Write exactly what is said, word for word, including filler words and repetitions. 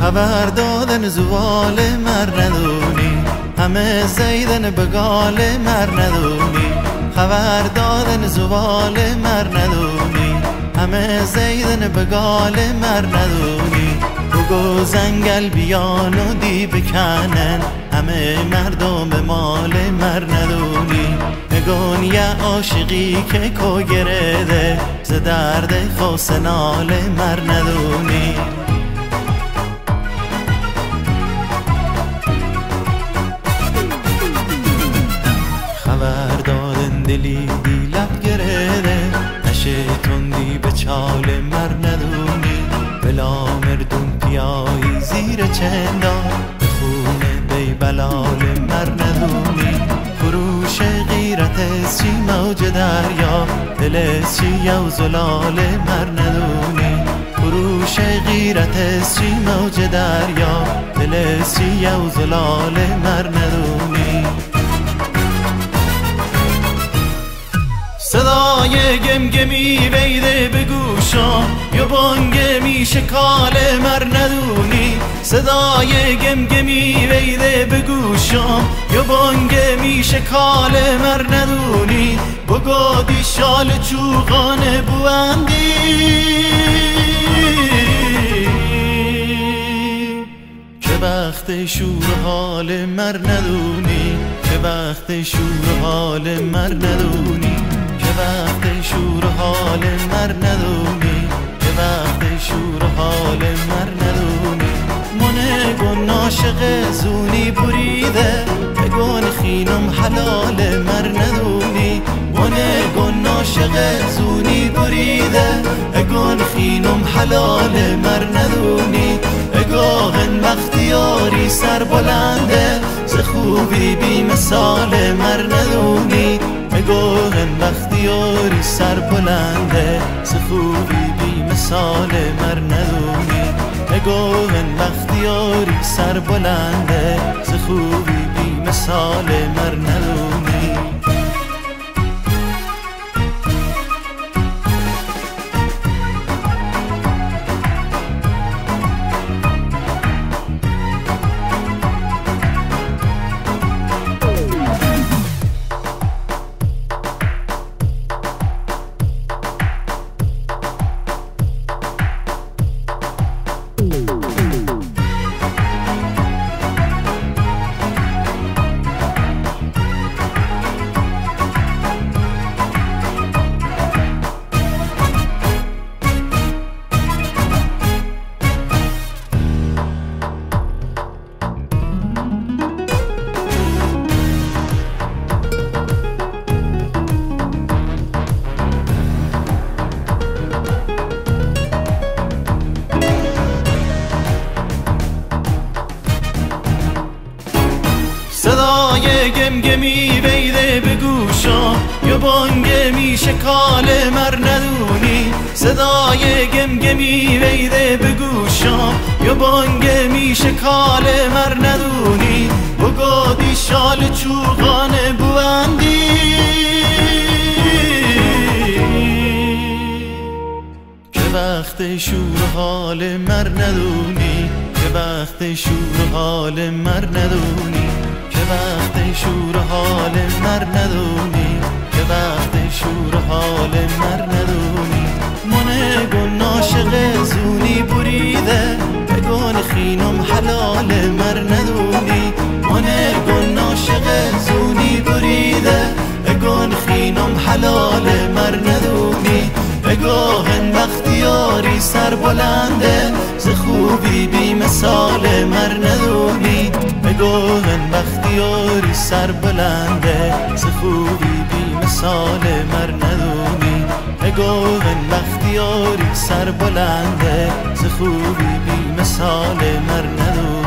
خبر دادن زوال مر ندونی، همه زیدن بگال مر ندونی. خبر دادن زوال مر ندونی، همه زیدن بگال مر ندونی. بگو زنگل بیان و دی بکنن، همه مردم به مال مر ندونی. نگون یه عاشقی که کو گرده، ز درد خواسنال مر ندونی. خبر دادن دلی دی لب گرده، نشه تندی به چال مر ندونی. بلا مردون پیایی زیر چندان، به خونه بی بلال مر ندونی. فروش غیرت سی موج دریا، دل سی و زلال مر ندونی. فروش غیرت سی موج دریا، دل سی و زلال مر ندونی. صدای گمگمی ویده به گوشم، یا بانگمی شکال مر ندونی. صدای گمگمی ویده به گوشم، یا بانگمی شکال مر ندونی. بگو دی شال چوغان بواندی، که وقت شور حال مر ندونی. که وقت شور حال مر ندونی. که وقت شور حال مر ندونی. که وقت شور حال مر ندونی. من گون عاشق زونی بریده، بگون خینم حلال مر ندونی. من گون عاشق زونی بریده، بگون خینم حلال مر ندونی. اگاهن بختیاری سر بلنده، ز خوبی بی مثال مر ندونی. اگاهن بختیاری سر بلنده، ز خوبی بی مثال مر ندونی. اگاهن بختیاری سر بلنده، ز خوبی بی مثال مر ندونی. صدای گمگمی ویده به گوشم، یا بانگمی شکال مر ندونی. صدای گمگمی ویده به گوشم، یا بانگمی شکال مر ندونی. بگو دی شال چوغان بواندی، که وقت شور حال مر ندونی. که وقت شور حال مر ندونی. که وقت شور حال مر ندونی. که وقت شور حال مر ندونی. من گون عاشق زونی بریده، بگون خینم حلال مر ندونی. من گون عاشق زونی بریده، بگون خینم حلال مر ندونی. بگاهن بختیاری سر بلنده، ز خوبی بی مثال مر ندونی. بگاهن بختیاری سر بلنده، ز خوبی بی مثال مر ندونی. بگاهن بختیاری سر بلنده، ز خوبی بی مثال مر ندونی.